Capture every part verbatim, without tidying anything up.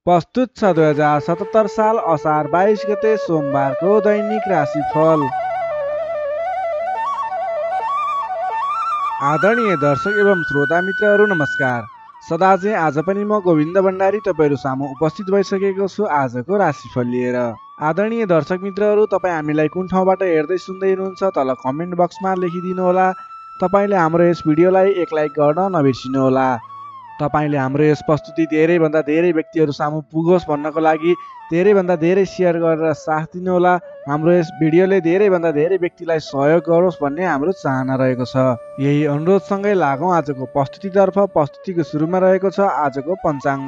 प्रस्तुत छ दुई हजार सतहत्तर साल असार बाइस गते सोमबारको दैनिक राशिफल। आदरणीय दर्शक एवं श्रोता मित्रहरू नमस्कार। सदाझै आज पनि म गोविन्द भण्डारी तपाईहरू सामु उपस्थित भइसकेको छु आजको राशिफल लिएर। आदरणीय दर्शक मित्रहरू, तपाईँ हामीलाई कुन ठाउँबाट हेर्दै सुन्दै हुनुहुन्छ तल कमेन्ट बक्समा लेखिदिनु होला। तपाईले हाम्रो यस भिडियोलाई एक लाइक गर्न नबिर्सिनु होला। तपाईले हाम्रो यस प्रस्तुति धेरैभन्दा धेरै व्यक्तिहरू सामु पुगोस् भन्नको लागि धेरैभन्दा धेरै शेयर गरेर साथ दिनु होला। हाम्रो यस भिडियोले धेरैभन्दा धेरै व्यक्तिलाई सहयोग गरोस् भन्ने हाम्रो चाहना रहेको छ। यही अनुरोधसँगै लागौँ आजको प्रस्तुतितर्फ। प्रस्तुतिको सुरुमा रहेको छ आजको पञ्चाङ्ग।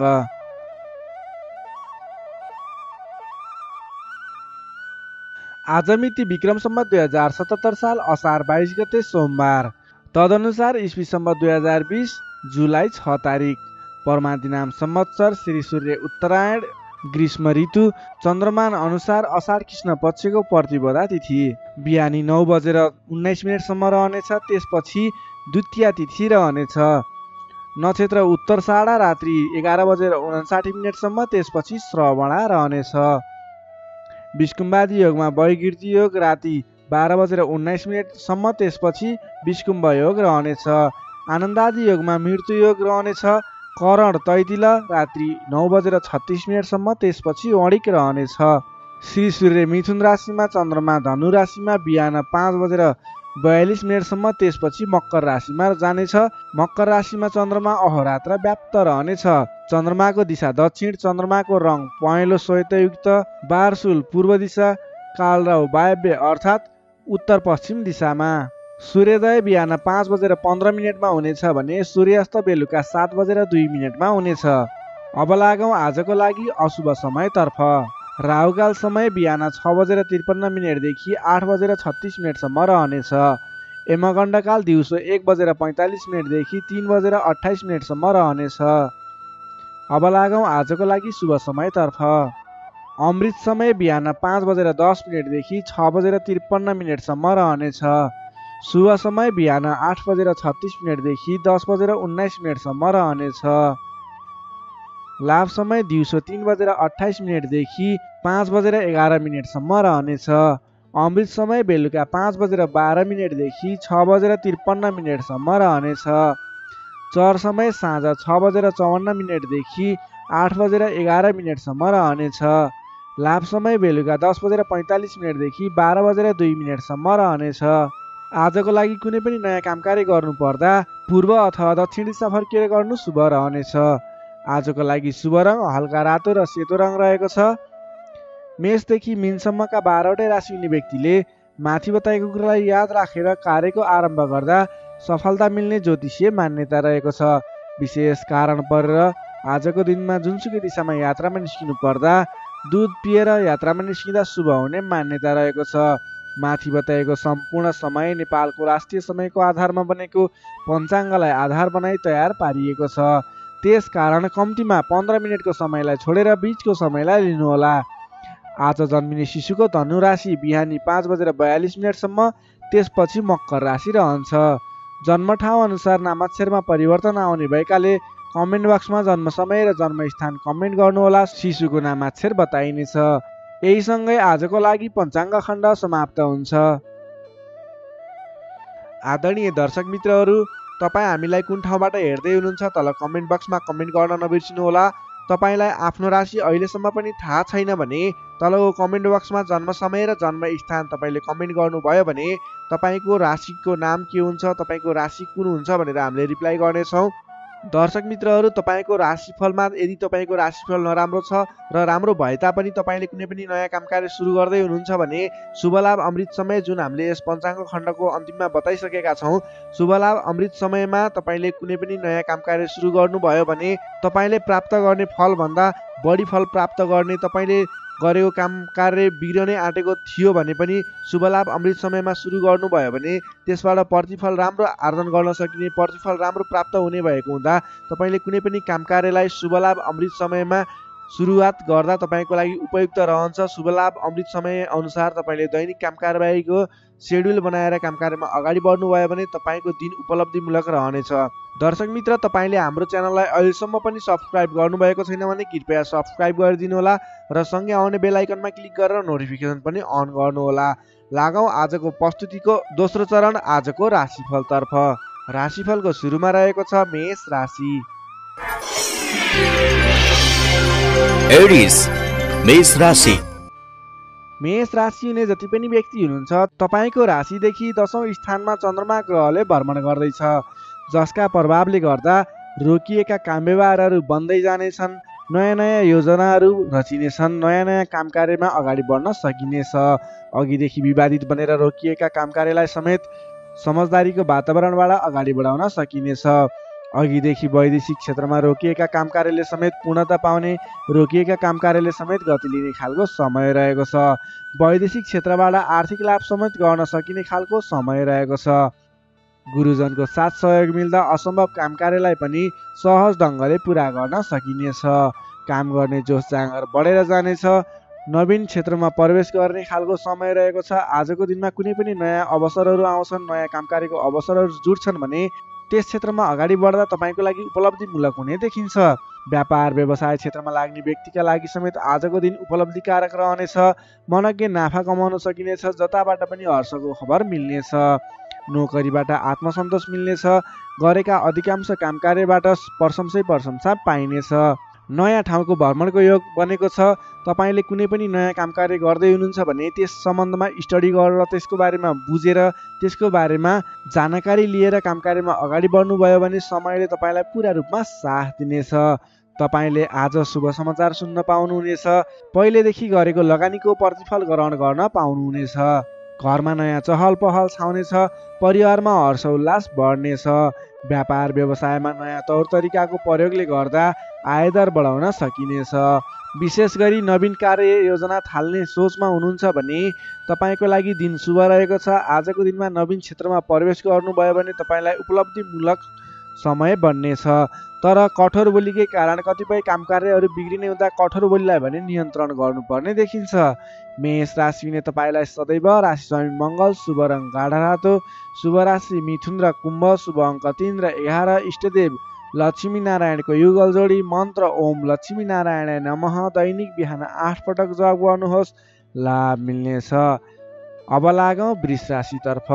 आज मिति विक्रम सम्वत दुई हजार सतहत्तर साल असार बाइस गते सोमबार, तदनुसार इस्वी सम्वत दुई हजार बीस जुलाई छ तारिक। परमादिनाम संवत्सर श्री सूर्य उत्तरायण, ग्रीष्म ऋतु, चन्द्रमान अनुसार असार कृष्ण पक्षको प्रतिपदा तिथि बिहानी नौ बजेर उन्नाइस मिनटसम्म रहनेछ। त्यसपछि द्वितीया तिथि रहनेछ। नक्षत्र उत्तरषाढा रात्रि एघार बजेर उनासाठी मिनटसम्म, त्यसपछि श्रवणा रहनेछ। विष्कुम्बादी योगमा वैगिर्ती योग राति बाह्र बजेर उन्नाइस मिनटसम्म, त्यसपछि विष्कुम्भ योग रहनेछ। आनन्दादि योगमा मृत्यु योग रहनेछ। करण तैतिल रात्रि नौ बजेर छत्तिस मिनटसम्म, त्यसपछि वणिक रहनेछ। श्री सूर्य मिथुन राशिमा, चन्द्रमा धनु राशिमा बिहान पाँच बजेर बयालिस मिनटसम्म, त्यसपछि मकर राशिमा जानेछ। मकर राशिमा चन्द्रमा अहोरात्र व्याप्त रहनेछ। चन्द्रमाको दिशा दक्षिण, चन्द्रमाको रङ पहेँलो श्वेतयुक्त, बारसुल पूर्व दिशा, कालराउ वायव्य अर्थात् उत्तर पश्चिम दिशामा। सूर्योदय बिहान पाँच बजेर पन्ध्र मिनटमा हुनेछ भने सूर्यास्त बेलुका सात बजेर दुई मिनटमा हुनेछ। अब लागौँ आजको लागि अशुभ समयतर्फ। राहुकाल समय बिहान छ बजेर त्रिपन्न मिनटदेखि आठ बजेर छत्तिस मिनटसम्म रहनेछ। यमगण्डकाल दिउँसो एक बजेर पैँतालिस मिनटदेखि तीन बजेर अठाइस मिनटसम्म रहनेछ। अब लागौँ आजको लागि शुभ समयतर्फ। अमृत समय बिहान पाँच बजेर दस मिनटदेखि छ बजेर त्रिपन्न मिनटसम्म रहनेछ। शुभ समय बिहान आठ बजेर छत्तिस मिनटदेखि दस बजेर उन्नाइस मिनटसम्म रहनेछ। लाभ समय दिउँसो तीन बजेर अठाइस मिनटदेखि पाँच बजेर एघार मिनटसम्म रहनेछ। अमृत समय बेलुका पाँच बजेर बाह्र मिनटदेखि छ बजेर त्रिपन्न मिनटसम्म रहनेछ। चर समय साँझ छ बजेर चौवन्न मिनटदेखि आठ बजेर एघार मिनटसम्म रहनेछ। लाभ समय बेलुका दस बजेर पैँतालिस मिनटदेखि बाह्र बजेर दुई मिनटसम्म रहनेछ। आजको लागि कुनै पनि नयाँ काम कार्य गर्नुपर्दा पूर्व अथवा दक्षिण दिशा फर्किएर गर्नु शुभ रहनेछ। आजको लागि शुभ रङ हल्का रातो र सेतो रङ रहेको छ। मेषदेखि मीनसम्मका बाह्रवटै राशि हुने व्यक्तिले माथि बताएको कुरालाई याद राखेर कार्यको आरम्भ गर्दा सफलता मिल्ने ज्योतिषीय मान्यता रहेको छ। विशेष कारण परेर आजको दिनमा जुनसुकै दिशामा यात्रामा निस्किनु पर्दा दुध पिएर यात्रामा निस्किँदा शुभ हुने मान्यता रहेको छ। माथि बताएको सम्पूर्ण समय नेपालको राष्ट्रिय समयको आधारमा बनेको पञ्चाङ्गलाई आधार बनाई तयार पारिएको छ। त्यस कारण कम्तीमा पन्ध्र मिनटको समयलाई छोडेर बीचको समयलाई लिनुहोला। आज जन्मिने शिशुको धनु राशि बिहानी पाँच बजेर बयालिस मिनटसम्म, त्यसपछि मकर राशि रहन्छ। जन्म ठाउँ अनुसार नामाक्षरमा परिवर्तन आउने भएकाले कमेन्ट बक्समा जन्म समय र जन्मस्थान कमेन्ट गर्नुहोला। शिशुको नामाक्षर बताइनेछ। यही सँगै आजको लागि पञ्चाङ्ग खण्ड समाप्त हुन्छ। आदरणीय दर्शक मित्रहरू, तपाईँ हामीलाई कुन ठाउँबाट हेर्दै हुनुहुन्छ तल कमेन्ट बक्समा कमेन्ट गर्न नबिर्सिनु होला। तपाईँलाई आफ्नो राशि अहिलेसम्म पनि थाहा छैन भने तलको कमेन्ट बक्समा जन्म समय र जन्म स्थान तपाईँले कमेन्ट गर्नुभयो भने तपाईँको राशिको नाम के हुन्छ, तपाईँको राशि कुन हुन्छ भनेर हामीले रिप्लाई गर्नेछौँ। दर्शक मित्रहरू, तपाईँको राशिफलमा यदि तपाईँको राशिफल नराम्रो छ र राम्रो भए तापनि तपाईँले कुनै पनि नयाँ काम कार्य सुरु गर्दै हुनुहुन्छ भने शुभ लाभ अमृत समय जुन हामीले यस पञ्चाङ्ग खण्डको अन्तिममा बताइसकेका छौँ, शुभ लाभ अमृत समयमा तपाईँले कुनै पनि नयाँ काम कार्य सुरु गर्नुभयो भने तपाईँले प्राप्त गर्ने फलभन्दा बढी फल प्राप्त गर्ने, तपाईँले गरेको काम कार्य बिग्रनै आँटेको थियो भने पनि शुभ लाभ अमृत समयमा सुरु गर्नुभयो भने त्यसबाट प्रतिफल राम्रो आर्जन गर्न सकिने, प्रतिफल राम्रो प्राप्त हुने भएको हुँदा तपाईँले कुनै पनि काम कार्यलाई शुभ लाभ अमृत समयमा सुरुवात गर्दा तपाईँको लागि उपयुक्त रहन्छ। शुभ लाभ अमृत समय अनुसार तपाईँले दैनिक काम कारबाहीको सेड्युल बनाएर काम कार्यमा अगाडि बढ्नुभयो भने तपाईँको दिन उपलब्धिमूलक रहनेछ। दर्शक मित्र, तपाईँले हाम्रो च्यानललाई अहिलेसम्म पनि सब्सक्राइब गर्नुभएको छैन भने कृपया सब्सक्राइब गरिदिनुहोला र सँगै आउने बेल आइकनमा क्लिक गरेर नोटिफिकेसन पनि अन गर्नुहोला। लागौँ आजको प्रस्तुतिको दोस्रो चरण, आजको राशिफलतर्फ। राशिफलको सुरुमा रहेको छ मेष राशि। एरिस मेष राशि। मेष राशि हुने जति पनि व्यक्ति हुनुहुन्छ, तपाईँको राशिदेखि दशौं स्थानमा चन्द्रमा ग्रहले भ्रमण गर्दैछ, जसका प्रभावले गर्दा रोकिएका काम व्यवहारहरू बन्दै जानेछन्, नयाँ नयाँ योजनाहरू रचिनेछन्, नयाँ नयाँ काम कार्यमा अगाडि बढ्न सकिनेछ। अघिदेखि विवादित बनेर रोकिएका काम कार्यलाई समेत समझदारीको वातावरणबाट अगाडि बढाउन सकिनेछ। अघिदेखि वैदेशिक क्षेत्रमा रोकिएका काम कार्यले समेत पूर्णता पाउने, रोकिएका काम कार्यले समेत गति लिने खालको समय रहेको छ। वैदेशिक क्षेत्रबाट आर्थिक लाभ समेत गर्न सकिने खालको समय रहेको छ। गुरुजनको साथ सहयोग मिल्दा असम्भव काम कार्यलाई पनि सहज ढङ्गले पुरा गर्न सकिनेछ। काम गर्ने जोस जाँगर बढेर जानेछ। नवीन क्षेत्रमा प्रवेश गर्ने खालको समय रहेको छ। आजको दिनमा कुनै पनि नयाँ अवसरहरू आउँछन्, नयाँ काम कार्यको अवसरहरू जुट्छन् भने त्यस क्षेत्रमा अगाडि बढ्दा तपाईँको लागि उपलब्धिमूलक हुने देखिन्छ। व्यापार व्यवसाय क्षेत्रमा लाग्ने व्यक्तिका लागि समेत आजको दिन उपलब्धिकारक रहनेछ। मनज्ञ नाफा कमाउन सकिनेछ, जताबाट पनि हर्षको खबर मिल्नेछ। नोकरीबाट आत्मसन्तोष मिल्नेछ। गरेका अधिकांश काम कार्यबाट प्रशंसै प्रशंसा पाइनेछ। नयाँ ठाउँको भ्रमणको योग बनेको छ। तपाईँले कुनै पनि नयाँ काम कार्य गर्दै हुनुहुन्छ भने त्यस सम्बन्धमा स्टडी गरेर त्यसको बारेमा बुझेर त्यसको बारेमा जानकारी लिएर काम कार्यमा अगाडि बढ्नुभयो भने समयले तपाईँलाई पुरा रूपमा साथ दिनेछ। तपाईँले आज शुभ समाचार सुन्न पाउनुहुनेछ। पहिलेदेखि गरेको लगानीको प्रतिफल ग्रहण गर्न पाउनुहुनेछ। घरमा नयाँ चहल पहल छाउनेछ। परिवारमा हर्ष उल्लास बढ्नेछ। व्यापार व्यवसायमा नयाँ तौर तरिकाको प्रयोगले गर्दा आयदर बढाउन सकिनेछ। विशेष गरी नवीन कार्य योजना थाल्ने सोचमा हुनुहुन्छ भने तपाईँको लागि दिन शुभ रहेको छ। आजको दिनमा नवीन क्षेत्रमा प्रवेश गर्नुभयो भने तपाईँलाई उपलब्धिमूलक समय बन्नेछ। तर कठोर बोलीकै कारण कतिपय काम कार्यहरू बिग्रिने हुँदा कठोर बोलीलाई भने नियन्त्रण गर्नुपर्ने देखिन्छ। मेष राशि हुने तपाईँलाई सदैव राशि स्वामी मङ्गल, शुभ रङ गाढा रातो, शुभ राशि मिथुन र कुम्भ, शुभ अङ्क तीन र एघार, इष्टदेव लक्ष्मी नारायणको युगल जोडी, मन्त्र ओम लक्ष्मी नारायण नमः, दैनिक बिहान आठ पटक जप गर्नुहोस्, लाभ मिल्नेछ। अब लागौँ वृष राशितर्फ।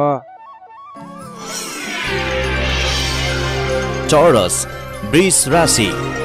टोरस वृष राशि।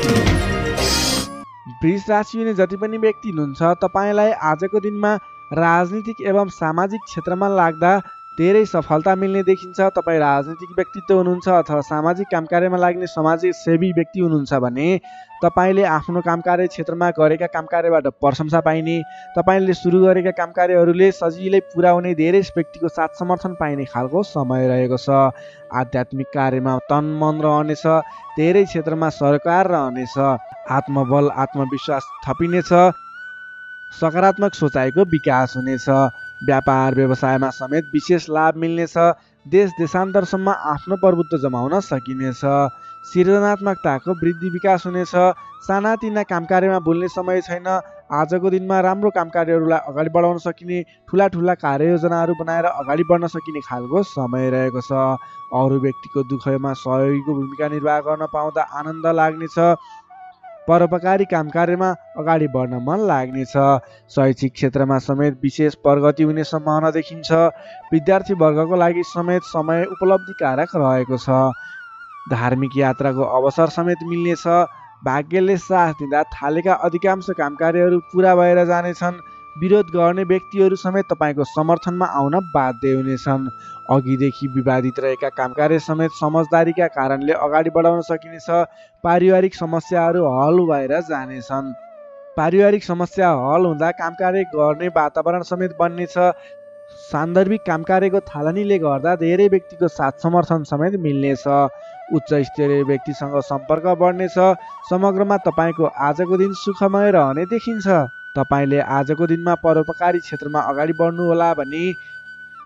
वृष राशि हुने जति पनि व्यक्ति हुनुहुन्छ, तपाईँलाई आजको दिनमा राजनीतिक एवं सामाजिक क्षेत्रमा लाग्दा धेरै सफलता मिल्ने देखिन्छ। तपाईँ राजनीतिक व्यक्तित्व हुनुहुन्छ अथवा सामाजिक काम कार्यमा लाग्ने सामाजिक सेवी व्यक्ति हुनुहुन्छ भने तपाईँले आफ्नो काम कार्य क्षेत्रमा गरेका काम कार्यबाट प्रशंसा पाइने, तपाईँले सुरु गरेका काम कार्यहरूले सजिलै पुरा हुने, धेरै व्यक्तिको साथ समर्थन पाइने खालको समय रहेको छ। आध्यात्मिक कार्यमा तन मन रहनेछ। धेरै क्षेत्रमा सरकार रहनेछ। आत्मबल आत्मविश्वास थपिनेछ। सकारात्मक सोचाइको विकास हुनेछ। व्यापार व्यवसायमा समेत विशेष लाभ मिल्नेछ। देश देशान्तरसम्म आफ्नो प्रभुत्व जमाउन सकिनेछ। सृजनात्मकताको वृद्धि विकास हुनेछ। सानातिना काम कार्यमा भुल्ने समय छैन। आजको दिनमा राम्रो काम कार्यहरूलाई अगाडि बढाउन सकिने, ठुला ठुला कार्ययोजनाहरू बनाएर अगाडि बढ्न सकिने खालको समय रहेको छ। अरू व्यक्तिको दुःखमा सहयोगीको भूमिका निर्वाह गर्न पाउँदा आनन्द लाग्नेछ। परोपकारी काम कार्यमा अगाडि बढ्न मन लाग्नेछ। शैक्षिक क्षेत्रमा समेत विशेष प्रगति हुने सम्भावना देखिन्छ। विद्यार्थी वर्गको लागि समेत समय उपलब्धिकारक रहेको छ। धार्मिक यात्राको अवसर समेत मिल्नेछ। भाग्यले साथ दिँदा थालेका अधिकांश काम कार्यहरू पुरा भएर जानेछन्। विरोध गर्ने व्यक्तिहरू समेत तपाईँको समर्थनमा आउन बाध्य हुनेछन्। अघिदेखि विवादित रहेका काम कार्य समेत समझदारीका कारणले अगाडि बढाउन सकिनेछ। पारिवारिक समस्याहरू हल भएर जानेछन्। पारिवारिक समस्या हल हुँदा काम कार्य गर्ने वातावरण समेत बन्नेछ। सान्दर्भिक काम कार्यको थालनीले गर्दा धेरै व्यक्तिको साथ समर्थन समेत मिल्नेछ। उच्च स्तरीय व्यक्तिसँग सम्पर्क बढ्नेछ। समग्रमा तपाईँको आजको दिन सुखमय रहने देखिन्छ। तपाईँले आजको दिनमा परोपकारी क्षेत्रमा अगाडि बढ्नुहोला भने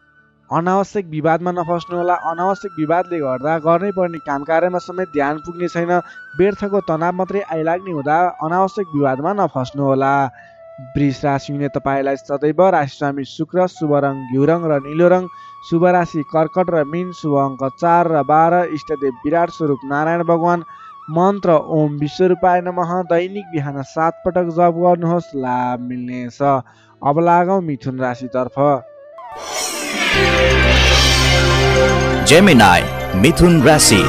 अनावश्यक विवादमा नफस्नुहोला। अनावश्यक विवादले गर्दा गर्नै पर्ने काम कार्यमा समेत ध्यान पुग्ने छैन। व्यर्थको तनाव मात्रै आइलाग्ने हुँदा अनावश्यक विवादमा नफस्नुहोला। वृष राशि हुने तपाईँलाई सदैव राशिस्वामी शुक्र, शुभ रङ घिउ रङ र निलो रङ, शुभ राशि कर्कट र मीन, शुभ अङ्क चार र बाह्र, इष्टदेव विराट स्वरूप नारायण भगवान, मन्त्र ओम विश्वरूपाय नमः। दैनिक बिहान सात पटक जप गर्नुहोस्, लाभ मिल्नेछ। अब लागौँ मिथुन राशितर्फ। जेमिनाई मिथुन राशि।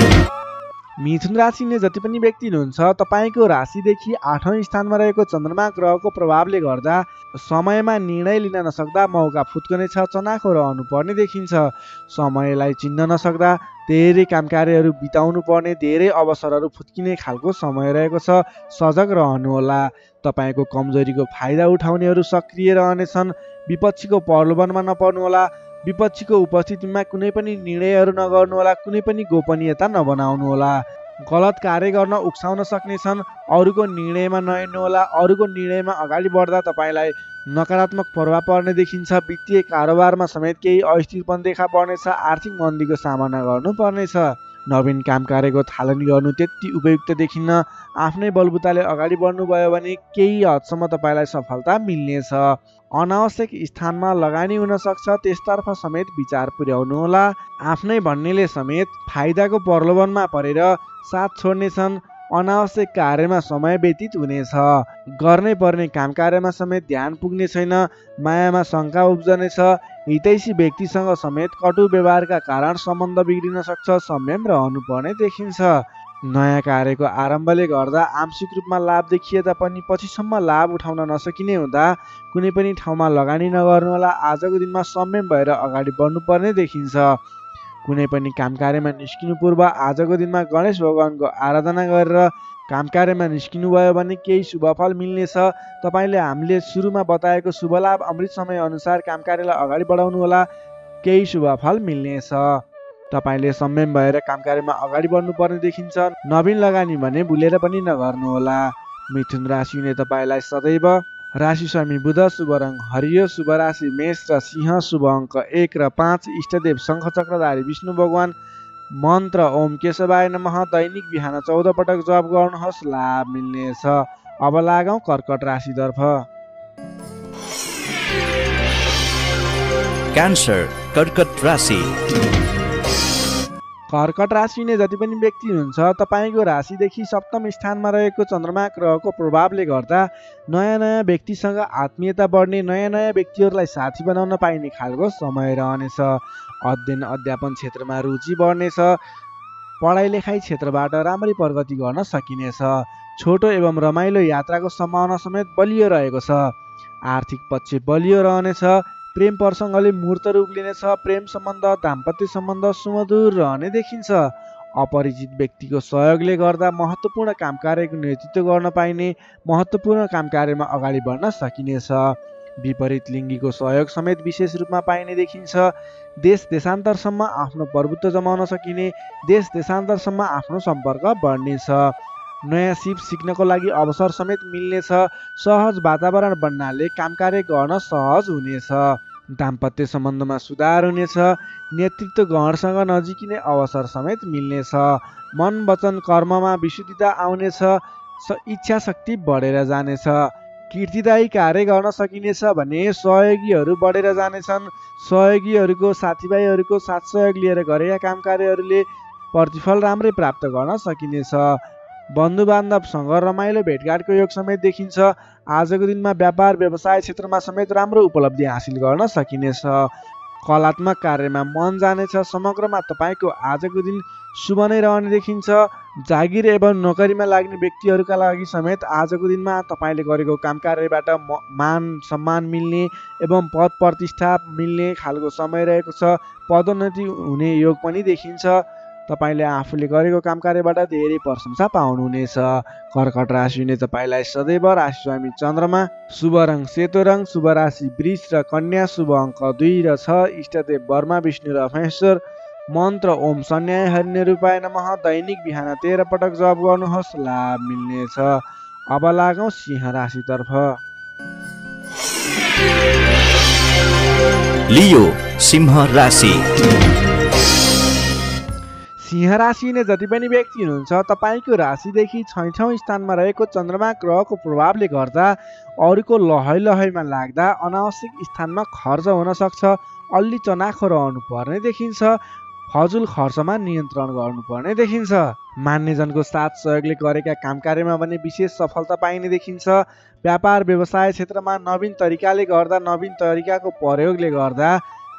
मिथुन राशिले जति पनि व्यक्ति हुनुहुन्छ तपाईँको राशिदेखि आठौँ स्थानमा रहेको चन्द्रमा ग्रहको प्रभावले गर्दा समयमा निर्णय लिन नसक्दा मौका फुत्कने छ, चनाखो रहनु पर्ने देखिन्छ। समयलाई चिन्न नसक्दा धेरै काम कार्यहरू बिताउनु पर्ने, धेरै अवसरहरू फुत्किने खालको समय रहेको छ। सजग रहनुहोला। तपाईँको कमजोरीको फाइदा उठाउनेहरू सक्रिय रहनेछन्। विपक्षीको प्रलोभनमा नपर्नुहोला। विपक्षीको उपस्थितिमा कुनै पनि निर्णयहरू नगर्नुहोला। कुनै पनि गोपनीयता नबनाउनुहोला। गलत कार्य गर्न उक्साउन सक्नेछन्। अरूको निर्णयमा नहिँड्नुहोला। अरूको निर्णयमा अगाडि बढ्दा तपाईँलाई नकारात्मक प्रभाव पर्ने देखिन्छ। वित्तीय कारोबारमा समेत केही अस्थिरपन देखा पर्नेछ। आर्थिक मन्दीको सामना गर्नुपर्नेछ। नवीन काम कार्यको थालनी गर्नु त्यति उपयुक्त देखिन्न। आफ्नै बलबुताले अगाडि बढ्नुभयो भने केही हदसम्म तपाईँलाई सफलता मिल्नेछ। अनावश्यक स्थानमा लगानी हुन सक्छ, त्यसतर्फ समेत विचार पुर्याउनुहोला। आफ्नै भन्नेले समेत फाइदाको प्रलोभनमा परेर साथ छोड्नेछन्। अनावश्यक कार्यमा समय व्यतीत हुनेछ। गर्नै पर्ने काम कार्यमा समेत ध्यान पुग्ने छैन। मायामा शङ्का उब्जनेछ। हितैषी व्यक्तिसँग समेत कटु व्यवहारका कारण सम्बन्ध बिग्रिन सक्छ। संयम रहनुपर्ने देखिन्छ। नयाँ कार्यको आरम्भले गर्दा आंशिक रूपमा लाभ देखिए तापनि पछिसम्म लाभ उठाउन नसकिने हुँदा कुनै पनि ठाउँमा लगानी नगर्नुहोला। आजको दिनमा संयम भएर अगाडि बढ्नुपर्ने देखिन्छ। कुनै पनि काम कार्यमा निस्किनु पूर्व आजको दिनमा गणेश भगवानको आराधना गरेर काम कार्यमा निस्किनु भयो भने केही शुभफल मिल्नेछ। तपाईँले हामीले सुरुमा बताएको शुभ लाभ अमृत समय अनुसार काम कार्यलाई अगाडि बढाउनुहोला। केही शुभफल मिल्नेछ। तपाईँले संयम भएर काम कार्यमा अगाडि बढ्नुपर्ने देखिन्छ। नवीन लगानी भने भुलेर पनि नगर्नुहोला। मिथुन राशि हुने तपाईँलाई सदैव राशि स्वामी बुध, शुभ रङ हरियो, शुभ राशि मेष र सिंह, शुभ अङ्क एक र पाँच, इष्टदेव शङ्ख चक्रधारी विष्णु भगवान, मन्त्र ओम केशवाय नमः। दैनिक बिहान चौध पटक जप गर्नुहोस्, लाभ मिल्नेछ। अब लागौँ कर्कट राशितर्फ। क्यान्सर कर्कट राशि। कर्कट राशि हुने जति पनि व्यक्ति हुनुहुन्छ तपाईँको राशिदेखि सप्तम स्थानमा रहेको चन्द्रमा ग्रहको प्रभावले गर्दा नयाँ नयाँ व्यक्तिसँग आत्मीयता बढ्ने, नयाँ नयाँ व्यक्तिहरूलाई साथी बनाउन पाइने खालको समय रहनेछ। अध्ययन अध्यापन क्षेत्रमा रुचि बढ्नेछ। पढाइ लेखाइ क्षेत्रबाट राम्ररी प्रगति गर्न सकिनेछ। छोटो एवं रमाइलो यात्राको सम्भावना समेत बलियो रहेको छ। आर्थिक पक्ष बलियो रहनेछ। प्रेम प्रसङ्गले मूर्त रूप लिनेछ। प्रेम सम्बन्ध, दाम्पत्य सम्बन्ध सुमधुर रहने देखिन्छ। अपरिचित व्यक्तिको सहयोगले गर्दा महत्त्वपूर्ण काम कार्यको नेतृत्व गर्न पाइने, महत्त्वपूर्ण काम कार्यमा अगाडि बढ्न सकिनेछ। विपरीत लिङ्गीको सहयोग समेत विशेष रूपमा पाइने देखिन्छ। देश देशान्तरसम्म आफ्नो प्रभुत्व जमाउन सकिने, देश देशान्तरसम्म आफ्नो सम्पर्क बढ्नेछ। नयाँ सिप सिक्नको लागि अवसर समेत मिल्नेछ। सहज वातावरण बन्नाले काम कार्य गर्न सहज हुनेछ। दाम्पत्य सम्बन्धमा सुधार हुनेछ। नेतृत्व गणसँग नजिकिने अवसर समेत मिल्नेछ। मन वचन कर्ममा विशुद्धता आउनेछ। इच्छा शक्ति बढेर जानेछ। कीर्तिदायी कार्य गर्न सकिनेछ भने सहयोगीहरू बढेर जानेछन्। सहयोगीहरूको साथीभाइहरूको साथ सहयोग लिएर गरेका काम कार्यहरूले प्रतिफल राम्रै प्राप्त गर्न सकिनेछ। बन्धु बान्धवसँग रमाइलो भेटघाटको योग समेत देखिन्छ। आजको दिनमा व्यापार व्यवसाय क्षेत्रमा समेत राम्रो उपलब्धि हासिल गर्न सकिनेछ। कलात्मक कार्यमा मन जानेछ। समग्रमा तपाईँको आजको दिन शुभ नै रहने देखिन्छ। जागिर एवं नोकरीमा लाग्ने व्यक्तिहरूका लागि समेत आजको दिनमा तपाईँले गरेको काम कार्यबाट मान सम्मान मिल्ने एवं पद प्रतिष्ठा मिल्ने खालको समय रहेको छ। पदोन्नति हुने योग पनि देखिन्छ। तपाईँले आफूले गरेको काम कार्यबाट धेरै प्रशंसा पाउनुहुनेछ। कर्कट राशि हुने तपाईँलाई सदैव राशि स्वामी चन्द्रमा, शुभ रङ सेतो रङ, शुभ राशि वृष र कन्या, शुभ अङ्क दुई र छ, इष्टदेव ब्रह्मा विष्णु र महेश्वर, मन्त्र ओम सन्याय हरिणे रूपाय नमः। दैनिक बिहान तेह्र पटक जप गर्नुहोस्, लाभ मिल्नेछ। अब लागौँ सिंह राशितर्फ। लियो सिंह राशि। सिंह राशिले जति पनि व्यक्ति हुनुहुन्छ तपाईँको राशिदेखि छैठौँ स्थानमा रहेको चन्द्रमा ग्रहको प्रभावले गर्दा अरूको लहै लहैमा लाग्दा अनावश्यक स्थानमा खर्च हुन सक्छ। अलि चनाखो रहनु पर्ने देखिन्छ। फजुल खर्चमा नियन्त्रण गर्नुपर्ने देखिन्छ। मान्यजनको साथ सहयोगले गरेका काम कार्यमा पनि विशेष सफलता पाइने देखिन्छ। व्यापार व्यवसाय क्षेत्रमा नवीन तरिकाले गर्दा नवीन तरिकाको प्रयोगले गर्दा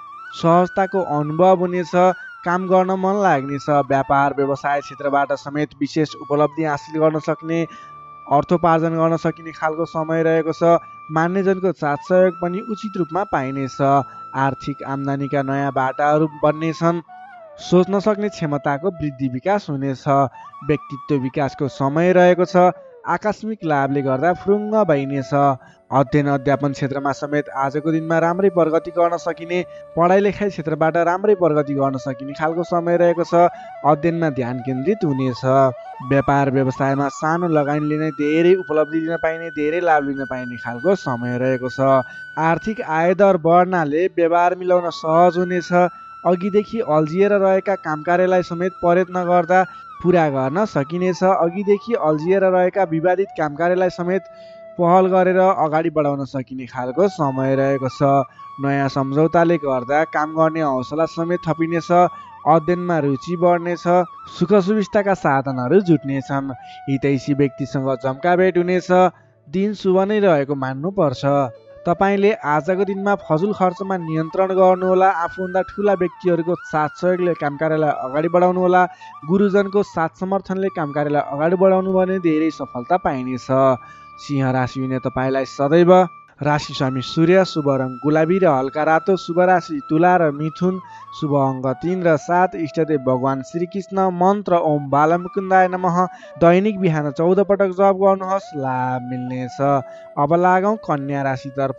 सहजताको अनुभव हुनेछ। काम गर्न मन लाग्नेछ। व्यापार व्यवसाय क्षेत्रबाट समेत विशेष उपलब्धि हासिल गर्न सक्ने, अर्थोपार्जन गर्न सकिने खालको समय रहेको छ। मान्यजनको साथ सहयोग पनि उचित रूपमा पाइनेछ। आर्थिक आम्दानीका नयाँ बाटाहरू बन्नेछन्। सोच्न सक्ने क्षमताको वृद्धि विकास हुनेछ। व्यक्तित्व विकासको समय रहेको छ। आकस्मिक लाभले गर्दा फुरुङ्ग भइनेछ। अध्ययन अध्यापन क्षेत्रमा समेत आजको दिनमा राम्रै प्रगति गर्न सकिने, पढाइ लेखाइ क्षेत्रबाट राम्रै प्रगति गर्न सकिने खालको समय रहेको छ। अध्ययनमा ध्यान केन्द्रित हुनेछ। व्यापार व्यवसायमा सानो लगानीले नै धेरै उपलब्धि लिन पाइने, धेरै लाभ लिन पाइने खालको समय रहेको छ। आर्थिक आय दर बढ्नाले व्यवहार मिलाउन सहज हुनेछ। अघिदेखि अल्झिएर रहेका काम कार्यलाई समेत प्रयत्न गर्दा पुरा गर्न सकिनेछ। अघिदेखि अल्झिएर रहेका विवादित काम कार्यलाई समेत पहल गरेर अगाडि बढाउन सकिने खालको समय रहेको छ। नयाँ सम्झौताले गर्दा काम गर्ने हौसला समेत थपिनेछ। अध्ययनमा रुचि बढ्नेछ। सुख सुविस्ताका साधनहरू जुट्नेछन्। हितैषी व्यक्तिसँग जम्का भेट हुनेछ। दिन शुभ नै रहेको मान्नुपर्छ। तपाईँले आजको दिनमा फजुल खर्चमा नियन्त्रण गर्नुहोला। आफूभन्दा ठुला व्यक्तिहरूको साथ सहयोगले काम कार्यलाई अगाडि बढाउनुहोला। गुरुजनको साथ समर्थनले काम कार्यलाई अगाडि बढाउनु भने धेरै सफलता पाइनेछ। सिंह राशि हुने तपाईँलाई सदैव राशि स्वामी सूर्य, शुभ रङ गुलाबी र हल्का रातो, शुभ राशि तुला र मिथुन, शुभ अङ्क तीन र सात, इष्टदेव भगवान श्रीकृष्ण, मन्त्र ओम बालमुकुन्दाय नमः। दैनिक बिहान चौध पटक जप गर्नुहोस्, लाभ मिल्नेछ। अब लागौँ कन्या राशितर्फ।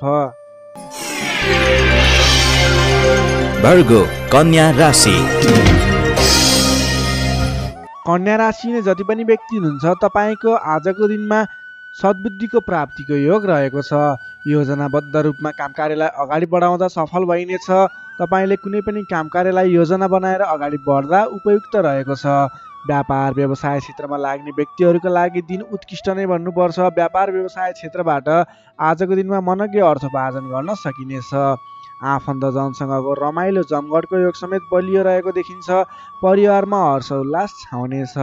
वर्गो कन्या राशि। कन्या राशिले जति पनि व्यक्ति हुनुहुन्छ तपाईँको आजको दिनमा सद्बुद्धिको प्राप्तिको योग रहेको छ। योजनाबद्ध रूपमा काम कार्यलाई अगाडि बढाउँदा सफल भइनेछ। तपाईँले कुनै पनि काम कार्यलाई योजना बनाएर अगाडि बढ्दा उपयुक्त रहेको छ। व्यापार व्यवसाय क्षेत्रमा लाग्ने व्यक्तिहरूका लागि दिन उत्कृष्ट नै भन्नुपर्छ। व्यापार व्यवसाय क्षेत्रबाट आजको दिनमा मनग्य अर्थोपार्जन गर्न सकिनेछ। आफन्तजनसँगको रमाइलो जमघटको योग समेत बलियो रहेको देखिन्छ। परिवारमा हर्ष उल्लास छाउनेछ।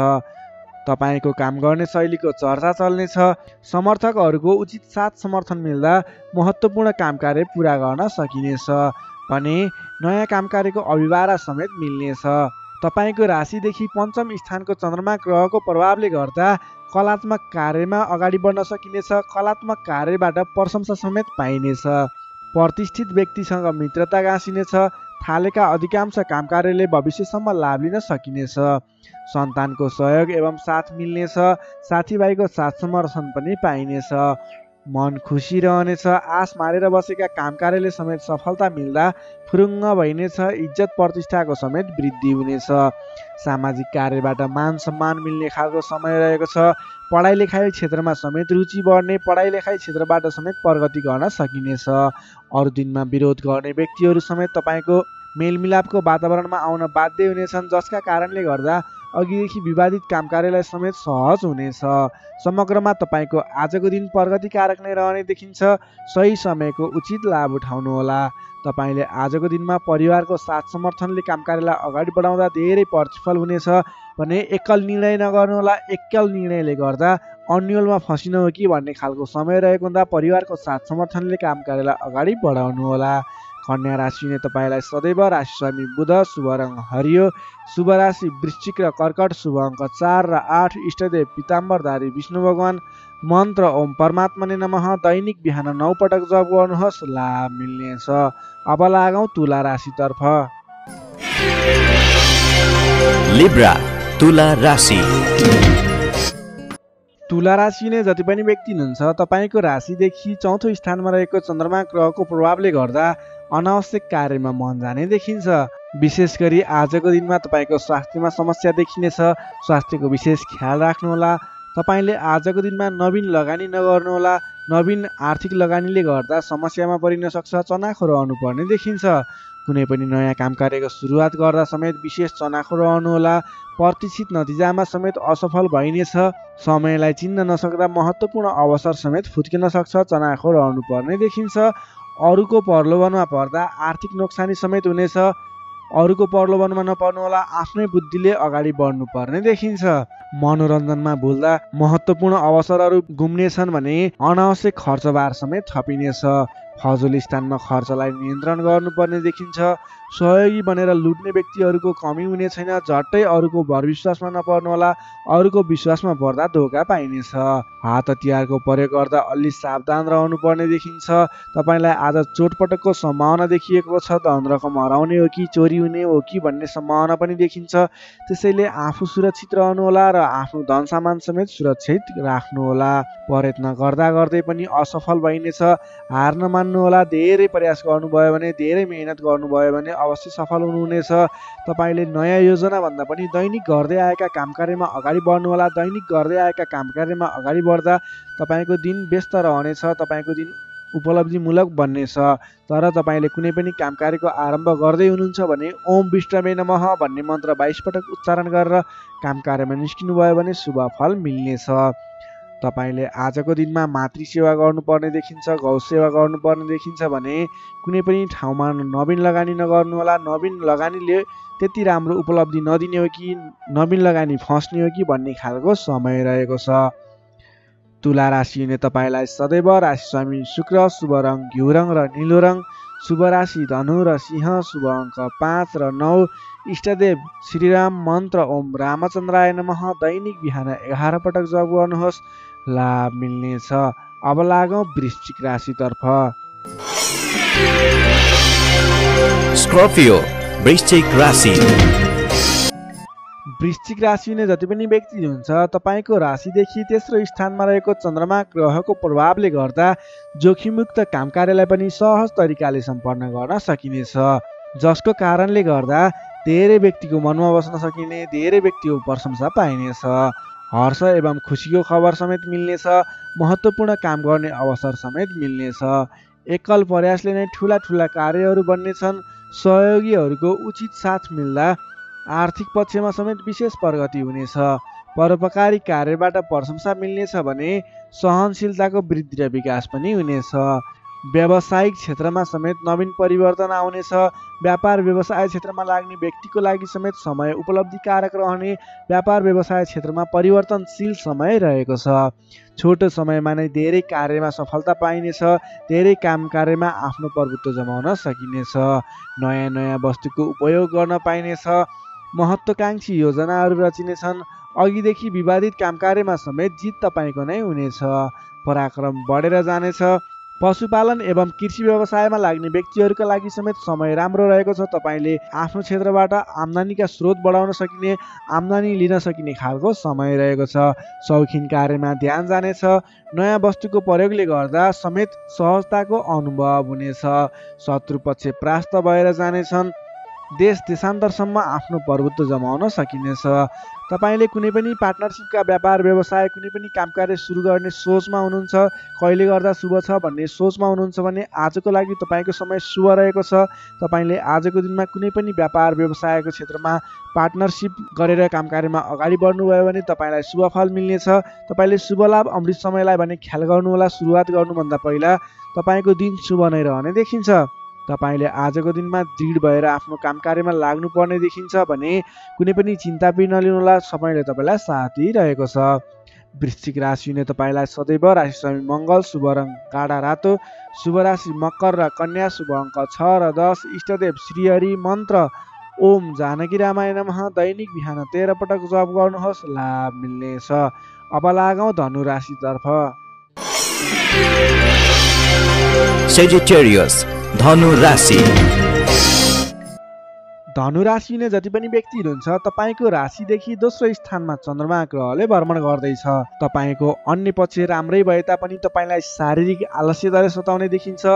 तपाईँको काम गर्ने शैलीको चर्चा चल्नेछ। समर्थकहरूको उचित साथ समर्थन मिल्दा महत्त्वपूर्ण काम कार्य पुरा गर्न सकिनेछ भने नयाँ काम कार्यको अभिवारा समेत मिल्नेछ। तपाईँको राशिदेखि पञ्चम स्थानको चन्द्रमा ग्रहको प्रभावले गर्दा कलात्मक कार्यमा अगाडि बढ्न सकिनेछ। कलात्मक कार्यबाट प्रशंसा समेत पाइनेछ। प्रतिष्ठित व्यक्तिसँग मित्रता गाँसिनेछ। थालेका अधिकांश काम कार्यले भविष्यसम्म लाभ लिन सकिनेछ। सन्तानको सहयोग एवं साथ मिल्नेछ। साथीभाइको साथ समर्थन पनि पाइनेछ। मन खुसी रहनेछ। आश मारेर बसेका काम कार्यले समेत सफलता मिल्दा फुरुङ्ग भइनेछ। इज्जत प्रतिष्ठाको समेत वृद्धि हुनेछ। सामाजिक कार्यबाट मान सम्मान मिल्ने खालको समय रहेको छ। पढाइ लेखाइ क्षेत्रमा समेत रुचि बढ्ने, पढाइ लेखाइ क्षेत्रबाट समेत प्रगति गर्न सकिनेछ। अरू दिनमा विरोध गर्ने व्यक्तिहरू समेत तपाईँको मेलमिलापको वातावरणमा आउन बाध्य हुनेछन्, जसका कारणले गर्दा अघिदेखि विवादित काम कार्यलाई समेत सहज हुनेछ। समग्रमा तपाईँको आजको दिन प्रगतिकारक नै रहने देखिन्छ। सही समयको उचित लाभ उठाउनुहोला। तपाईँले आजको दिनमा परिवारको साथ समर्थनले काम कार्यलाई अगाडि बढाउँदा धेरै प्रतिफल हुनेछ भने एकल निर्णय नगर्नुहोला। एकल निर्णयले गर्दा अन्यलमा फसिनु हो कि भन्ने खालको समय रहेको हुँदा परिवारको साथ समर्थनले काम कार्यलाई अगाडि बढाउनुहोला। कन्या राशिले तपाईँलाई सदैव राशि स्वामी बुध, शुभ रङ हरियो, शुभ राशि वृश्चिक र कर्कट, शुभ अङ्क चार र आठ, इष्टदेव पिताम्बरधारी विष्णु भगवान, मन्त्र ओम परमात्मा नै नमः। दैनिक बिहान नौ पटक जप गर्नुहोस्, लाभ मिल्नेछ। अब लागौँ तुला राशितर्फ। लिब्रा तुला राशि। तुला राशिले जति पनि व्यक्ति हुनुहुन्छ तपाईँको राशिदेखि चौथो स्थानमा रहेको चन्द्रमा ग्रहको प्रभावले गर्दा अनावश्यक कार्यमा मन जाने देखिन्छ। विशेष गरी आजको दिनमा तपाईँको स्वास्थ्यमा समस्या देखिनेछ। स्वास्थ्यको विशेष ख्याल राख्नुहोला। तपाईँले आजको दिनमा नवीन लगानी नगर्नुहोला। नवीन आर्थिक लगानीले गर्दा समस्यामा परिन सक्छ, चनाखो रहनुपर्ने देखिन्छ। कुनै पनि नयाँ काम कार्यको सुरुवात गर्दा समेत विशेष चनाखो रहनुहोला। प्रतीक्षित नतिजामा समेत असफल भइनेछ। समयलाई चिन्न नसक्दा महत्त्वपूर्ण अवसर समेत फुत्किन सक्छ, चनाखो रहनुपर्ने देखिन्छ। अरूको प्रलोभनमा पर्दा आर्थिक नोक्सानी समेत हुनेछ। अरूको प्रलोभनमा नपर्नुहोला, आफ्नै बुद्धिले अगाडि बढ्नुपर्ने देखिन्छ। मनोरञ्जनमा भुल्दा महत्त्वपूर्ण अवसरहरू गुम्नेछन् भने अनावश्यक खर्चबार समेत थपिनेछ। फजुल स्थानमा खर्चलाई नियन्त्रण गर्नुपर्ने देखिन्छ। सहयोगी बनेर लुट्ने व्यक्तिहरूको कमी हुने छैन। झट्टै अरूको भरविश्वासमा नपर्नुहोला, अरूको विश्वासमा पर्दा धोका पाइनेछ। हात हतियारको प्रयोग गर्दा अलि सावधान रहनुपर्ने देखिन्छ। तपाईँलाई आज चोटपटकको सम्भावना देखिएको छ। धन रकम हराउने हो कि चोरी हुने हो कि भन्ने सम्भावना पनि देखिन्छ। त्यसैले आफू सुरक्षित रहनुहोला र आफ्नो धन सामान समेत सुरक्षित राख्नुहोला। प्रयत्न गर्दा गर्दै पनि असफल भइनेछ। हार नमान्नुहोला। धेरै प्रयास गर्नुभयो भने, धेरै मेहनत गर्नुभयो भने अवश्य सफल हुनुहुनेछ। तपाईँले नयाँ योजना भन्दा पनि दैनिक गर्दै आएका काम कार्यमा अगाडि बढ्नुहोला। दैनिक गर्दै आएका काम कार्यमा अगाडि बढ्दा तपाईँको दिन व्यस्त रहनेछ। तपाईँको दिन उपलब्धिमूलक बन्नेछ। तर तपाईँले कुनै पनि काम कार्यको आरम्भ गर्दै हुनुहुन्छ भने ओम विष्णवे नमः भन्ने मन्त्र बाइस पटक उच्चारण गरेर काम कार्यमा निस्किनु भयो भने शुभ फल मिल्नेछ। तपाईँले आजको दिनमा मातृ सेवा गर्नुपर्ने देखिन्छ, गौ सेवा गर्नुपर्ने देखिन्छ भने कुनै पनि ठाउँमा नवीन लगानी नगर्नुहोला। नवीन लगानीले त्यति राम्रो उपलब्धि नदिने हो कि नवीन लगानी फस्ने हो कि भन्ने खालको समय रहेको छ। तुला राशि हुने तपाईँलाई सदैव राशि स्वामी शुक्र, शुभ रङ घिउ रङ र निलो रङ, शुभ राशि धनु र सिंह, शुभ अङ्क पाँच र नौ। इष्टदेव श्रीराम मन्त्र ओम रामचन्द्राय नमः दैनिक बिहान एघार पटक जप गर्नुहोस्, लाभ मिल्नेछ। अब लागौँ वृश्चिक राशितर्फ। स्कर्पियो वृश्चिक राशि। वृश्चिक राशि हुने जति पनि व्यक्ति हुन्छ तपाईँको राशिदेखि तेस्रो स्थानमा रहेको चन्द्रमा ग्रहको प्रभावले गर्दा जोखिममुक्त काम कार्यलाई पनि सहज तरिकाले सम्पन्न गर्न सकिनेछ, जसको कारणले गर्दा धेरै व्यक्तिको मनमा बस्न सकिने, धेरै व्यक्तिको प्रशंसा पाइनेछ। हर्ष एवं खुसीको खबर समेत मिल्नेछ। महत्त्वपूर्ण काम गर्ने अवसर समेत मिल्नेछ। एकल प्रयासले नै ठुला ठुला कार्यहरू बन्नेछन्। सहयोगीहरूको उचित साथ मिल्दा आर्थिक पक्षमा समेत विशेष प्रगति हुनेछ। परोपकारी कार्यबाट प्रशंसा मिल्नेछ भने सहनशीलताको वृद्धि र विकास पनि हुनेछ। व्यावसायिक क्षेत्रमा समेत नवीन परिवर्तन आउनेछ। व्यापार व्यवसाय क्षेत्रमा लाग्ने व्यक्तिको लागि समेत समय उपलब्धिकारक रहने। व्यापार व्यवसाय क्षेत्रमा परिवर्तनशील समय रहेको छ। छोटो समयमा नै धेरै कार्यमा सफलता पाइनेछ। धेरै काम कार्यमा आफ्नो प्रभुत्व जमाउन सकिनेछ। नयाँ नयाँ वस्तुको उपयोग गर्न पाइनेछ। महत्त्वकांक्षी योजनाहरू रचिनेछन्। अघिदेखि विवादित काम कार्यमा समेत जित तपाईँको नै हुनेछ। पराक्रम बढेर जानेछ। पशुपालन एवं कृषि व्यवसायमा लाग्ने व्यक्तिहरूका लागि समेत समय राम्रो रहेको छ। तपाईँले आफ्नो क्षेत्रबाट आम्दानीका स्रोत बढाउन सकिने, आम्दानी लिन सकिने खालको समय रहेको छ। शौखिन कार्यमा ध्यान जानेछ। नयाँ वस्तुको प्रयोगले गर्दा समेत सहजताको अनुभव हुनेछ। शत्रु पक्ष परास्त भएर जानेछन्। देश देशान्तरसम्म आफ्नो प्रभुत्व जमाउन सकिनेछ। तपाईँले कुनै पनि पार्टनरसिपका व्यापार व्यवसाय कुनै पनि काम कार्य सुरु गर्ने सोचमा हुनुहुन्छ, कहिले गर्दा शुभ छ भन्ने सोचमा हुनुहुन्छ भने आजको लागि तपाईँको समय शुभ रहेको छ। तपाईँले आजको दिनमा कुनै पनि व्यापार व्यवसायको क्षेत्रमा पार्टनरसिप गरेर काम कार्यमा अगाडि बढ्नुभयो भने तपाईँलाई शुभ फल मिल्नेछ। तपाईँले शुभ लाभ अमृत समयलाई भने ख्याल गर्नुहोला। सुरुवात गर्नुभन्दा पहिला तपाईँको दिन शुभ नै रहने देखिन्छ। तपाईँले आजको दिनमा दृढ भएर आफ्नो काम कार्यमा लाग्नुपर्ने देखिन्छ भने कुनै पनि चिन्ता पनि नलिनुहोला। समयले तपाईँलाई साथ दिइरहेको छ। वृश्चिक राशि हुने तपाईँलाई सदैव राशि स्वामी मङ्गल, शुभ रङ गाढा रातो, शुभ राशि मकर र कन्या, शुभ अङ्क छ र दस। इष्टदेव श्रीहरि मन्त्र ओम जानकी रामाय नमः दैनिक बिहान तेह्र पटक जप गर्नुहोस्, लाभ मिल्नेछ। अब लागौँ धनु राशितर्फ। सेजिटेरियस धनु राशि। धनु राशि हुने जति पनि व्यक्ति हुनुहुन्छ तपाईँको राशिदेखि दोस्रो स्थानमा चन्द्रमा ग्रहले भ्रमण गर्दैछ। तपाईँको अन्य पक्ष राम्रै भए तापनि तपाईँलाई शारीरिक आलस्यताले सताउने देखिन्छ।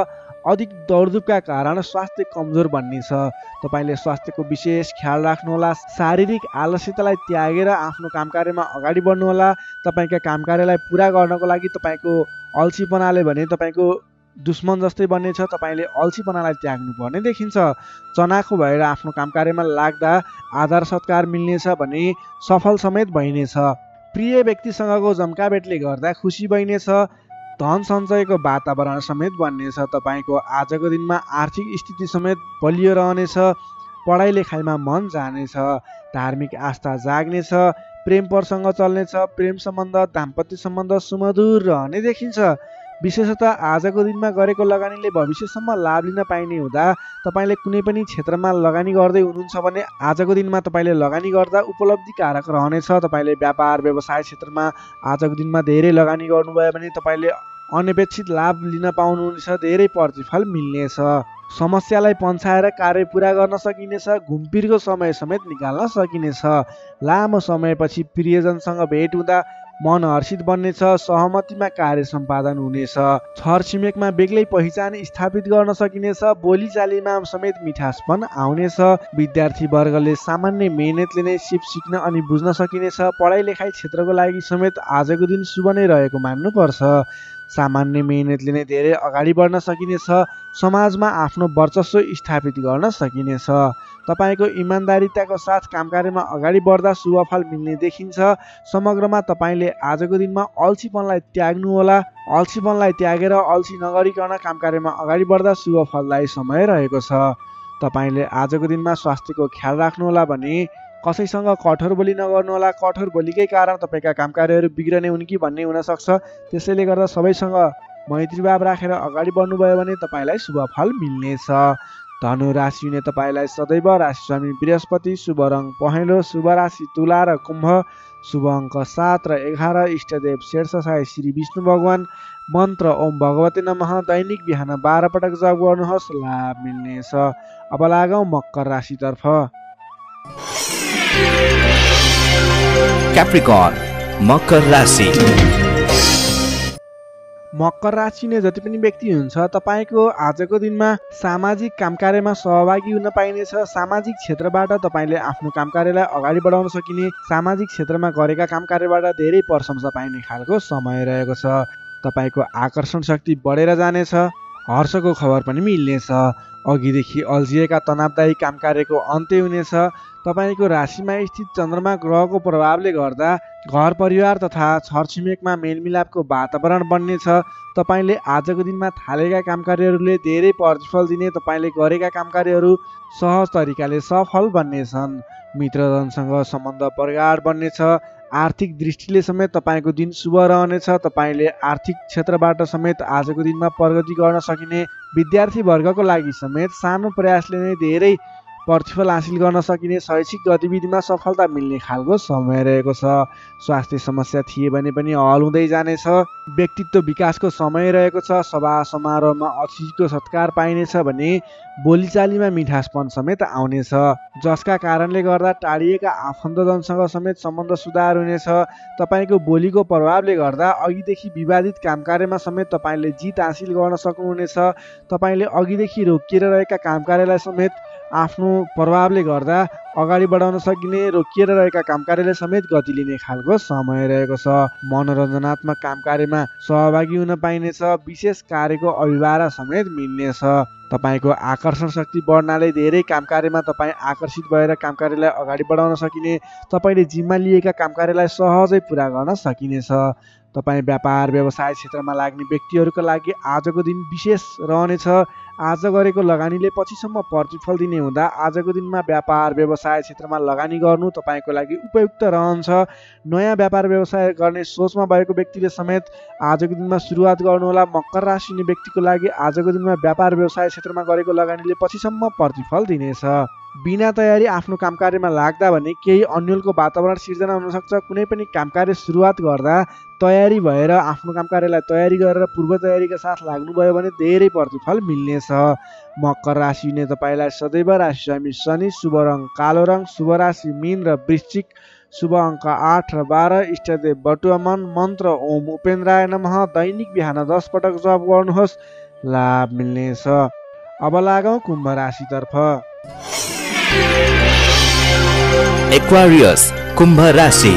अधिक दौडधुपका कारण स्वास्थ्य कमजोर बन्नेछ। तपाईले स्वास्थ्यको विशेष ख्याल राख्नुहोला। शारीरिक आलस्यतालाई त्यागेर आफ्नो कामकार्यमा अगाडि बढ्नुहोला। तपाईका कामकार्यलाई पूरा गर्नको लागि तपाईको अल्छीपनाले भने तपाईको दुश्मन जस्तै बन्नेछ। तपाईले अल्छीपनालाई त्याग्नुपर्ने देखिन्छ। चनाखो भएर आफ्नो कामकार्यमा लाग्दा आदर सत्कार मिल्नेछ भने सफल समेत भइनेछ। प्रिय व्यक्तिसँगको जम्काभेटले गर्दा खुसी भइनेछ। धन सञ्चयको वातावरण समेत बन्नेछ। तपाईको आजको दिनमा आर्थिक स्थिति समेत बलियो रहनेछ। पढाइ लेखाइमा मन जानेछ। धार्मिक आस्था जाग्नेछ। प्रेम प्रसङ्ग चल्नेछ। प्रेम सम्बन्ध दाम्पत्य सम्बन्ध सुमधुर रहने देखिन्छ। विशेषतः आजको दिनमा गरेको लगानीले भविष्यसम्म लाभ लिन पाइने हुँदा तपाईले कुनै पनि क्षेत्रमा लगानी गर्दै हुनुहुन्छ भने आजको दिनमा तपाईले लगानी गर्दा उपलब्धिकारक रहनेछ। तपाईले व्यापार व्यवसाय क्षेत्रमा आजको दिनमा धेरै लगानी गर्नुभयो भने तपाईले अनपेक्षित लाभ लिन पाउनुहुनेछ। धेरै प्रतिफल मिल्नेछ। समस्यालाई पन्छाएर कार्य पूरा गर्न सकिनेछ। घुमफिरको समय समेत निकाल्न सकिनेछ। लामो समयपछि प्रियजनसँग भेट हुँदा मन हर्षित बन्नेछ। सहमतिमा कार्य सम्पादन हुनेछ। छरछिमेकमा बेग्लै पहिचान स्थापित गर्न सकिनेछ। बोलीचालीमा समेत मिठासपन आउनेछ। विद्यार्थी वर्गले सामान्य मेहनतले नै सिप सिक्न अनि बुझ्न सकिनेछ। पढाइ लेखाइ क्षेत्रको लागि समेत आजको दिन शुभ नै रहेको मान्नुपर्छ। सामान्य मेहनतले नै धेरै अगाडि बढ्न सकिनेछ। समाजमा आफ्नो वर्चस्व स्थापित गर्न सकिनेछ। तपाईको इमान्दारिताको साथ कामकार्यमा अगाडि बढ्दा शुभफल मिल्ने देखिन्छ। समग्रमा तपाईले आजको दिनमा अल्छीपनलाई त्याग्नुहोला। अल्छीपनलाई त्यागेर अल्छी नगरिकन कामकार्यमा अगाडि बढ्दा शुभफलदायी समय रहेको छ। तपाईले आजको दिनमा स्वास्थ्यको ख्याल राख्नुहोला भने कसैसँग कठोर बोली नगर्नुहोला। कठोर बोलीकै कारण तपाईका कामकार्यहरू बिग्रने हुन् कि भन्ने हुन सक्छ। त्यसैले गर्दा सबैसँग मैत्रीभाव राखेर अगाडि बढ्नुभयो भने तपाईलाई शुभफल मिल्नेछ। धनु राशि हुने तपाईलाई सदैव राशि स्वामी बृहस्पति, शुभ रङ पहेँलो, शुभ राशि तुला र कुम्भ, शुभ अङ्क सात र एघार, इष्टदेव शेषशाही श्री विष्णु भगवान, मन्त्र ओम भगवते नमः। दैनिक बिहान बाह्र पटक जप गर्नुहोस्, लाभ मिल्नेछ। अब लागौँ मकर राशितर्फ। क्याप्रिकर्न मकर राशि। मकर राशि ने जति पनि व्यक्ति हुनुहुन्छ तपाईको आजको दिनमा सामाजिक कामकार्यमा सहभागी हुन पाइनेछ। सामाजिक क्षेत्रबाट तपाईले आफ्नो कामकार्यलाई अगाडि बढाउन सकिने, सामाजिक क्षेत्रमा गरेका कामकार्यबाट धेरै प्रशंसा पाइने खालको समय रहेको छ। तपाईको आकर्षण शक्ति बढेर जानेछ। हर्षको खबर पनि मिल्नेछ। अघिदेखि अल्झिएका तनावदायी कामकार्यको अन्त्य हुनेछ। तपाईको राशिमा स्थित चन्द्रमा ग्रहको प्रभावले गर्दा घर परिवार तथा छरछिमेकमा मेलमिलापको वातावरण बन्नेछ। तपाईले आजको दिनमा थालेका कामकार्यहरूले धेरै प्रतिफल दिने। तपाईले गरेका कामकार्यहरू सहज तरिकाले सफल बन्नेछन्। मित्रजनसँग सम्बन्ध प्रगाढ बन्नेछ। आर्थिक दृष्टिले समेत तपाईको दिन शुभ रहनेछ। तपाईले आर्थिक क्षेत्रबाट समेत आजको दिनमा प्रगति गर्न सकिने। विद्यार्थी वर्गको लागि समेत सानो प्रयासले नै धेरै प्रतिफल हासिल गर्न सकिने। शैक्षिक गतिविधिमा सफलता मिल्ने खालको समय रहेको छ। स्वास्थ्य समस्या थिए भने पनि हल हुँदै जानेछ। व्यक्तित्व विकासको समय रहेको छ। सभा समारोहमा अतिथिको सत्कार पाइनेछ भने बोलीचालीमा मिठासपन समेत आउनेछ। जसका कारणले गर्दा टाढिएका आफन्तजनसँग समेत सम्बन्ध सुधार हुनेछ। तपाईको बोलीको प्रभावले गर्दा अघिदेखि विवादित कामकार्यमा समेत तपाईले जित हासिल गर्न सक्नुहुनेछ। तपाईले अघिदेखि रोकिएर रहेका कामकार्यलाई समेत आफ्नो प्रभावले गर्दा अगाडि बढाउन सकिने। रोकिएर रहेका कामकार्यले समेत गति लिने खालको समय रहेको छ। मनोरञ्जनात्मक कामकार्यमा सहभागी हुन पाइनेछ। विशेष कार्यको अभिभार समेत मिल्नेछ। तपाईको आकर्षण शक्ति बढ्नाले धेरै कामकार्यमा तपाईँ आकर्षित भएर कामकार्यलाई अगाडि बढाउन सकिने। तपाईले जिम्मा लिएका कामकार्यलाई सहजै पुरा गर्न सकिनेछ। तपाईँ व्यापार व्यवसाय क्षेत्रमा लाग्ने व्यक्तिहरूका लागि आजको दिन विशेष रहनेछ। आज गरेको लगानीले पछिसम्म प्रतिफल दिने हुँदा आजको दिनमा व्यापार व्यवसाय क्षेत्रमा लगानी गर्नु तपाईँको लागि उपयुक्त रहन्छ। नयाँ व्यापार व्यवसाय गर्ने सोचमा भएको व्यक्तिले समेत आजको दिनमा सुरुवात गर्नुहोला। मकर राशि हुने व्यक्तिको लागि आजको दिनमा व्यापार व्यवसाय क्षेत्रमा गरेको लगानीले पछिसम्म प्रतिफल दिनेछ। बिना तयारी आफ्नो कामकार्यमा लाग्दा भने केही अन्यलको वातावरण सिर्जना हुन सक्छ। कुनै पनि कामकार्य सुरुवात गर्दा तयारी भएर आफ्नो कामकार्यलाई तयारी गरेर पूर्व तयारीका साथ लाग्नुभयो भने धेरै प्रतिफल मिल्नेछ। मकर राशि हुने तपाईलाई सदैव राशि स्वामी शनि, शुभ रङ कालो रङ, शुभ राशि मीन र वृश्चिक, शुभ अङ्क आठ र बाह्र, इष्टदेव बटुवामन, मन्त्र ओम उपेन्द्राय नमः। दैनिक बिहान दस पटक जप गर्नुहोस्, लाभ मिल्नेछ। अब लागौँ कुम्भ राशितर्फ। एक्वारियस कुम्भ राशि।